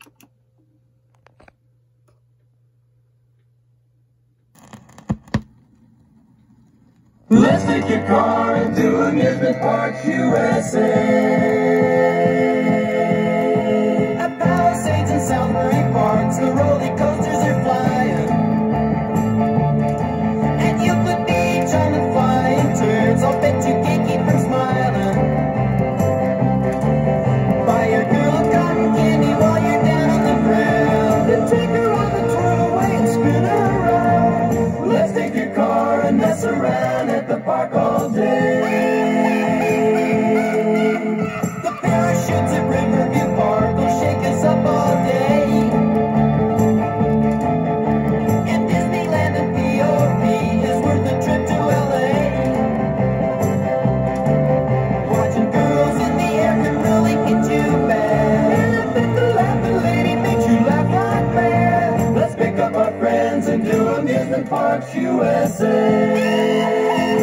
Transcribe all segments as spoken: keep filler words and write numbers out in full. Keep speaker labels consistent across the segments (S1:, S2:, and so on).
S1: Let's take your car and do amusement parks U S A. At Palisades and Southbury Parks, the roller coasters are flying, and you could be trying to flying turns. I'll bet you can't keep from smiling. Buy your girl a cotton candy while you're down on the ground, and take her on the twirlway and spin her around. Let's take your car and mess around at the park all day. The parachutes at Riverview Park will shake us up all day. And Disneyland and P O P is worth a trip to L A. Watching girls in the air can really get you bad, and I bet the laughing lady makes you laugh like mad. Let's pick up our friends and do amusement parks U S A.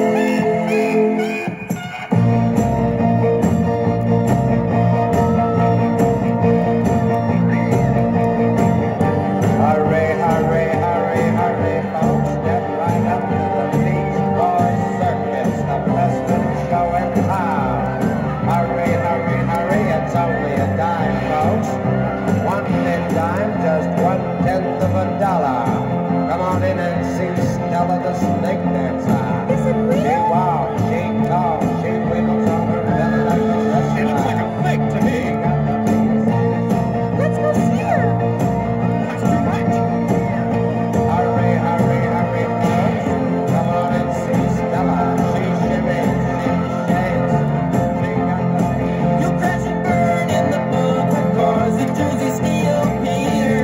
S2: Come on in and see Stella the snake dancer.
S3: Is it real?
S2: She walks, she talks, she wiggles on her belly like a wrestler.
S1: She looks like a fake to me.
S3: Let's go see her.
S1: That's too much.
S2: Hurry, hurry, hurry, folks. Come on and see Stella. She shimmies, she shakes. She got the beat.
S1: You'll crash and burn in the bumper cars at Jersey Steel Pier.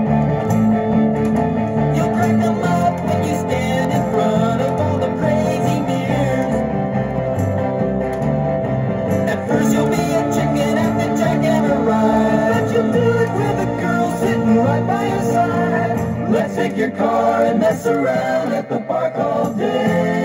S1: You'll crack them up when you stand in front of all the crazy mirrors. At first you'll be a chicken at the jackhammer ride, but you'll do it with a girl sitting right by your side. Let's take your car and mess around at the park all day.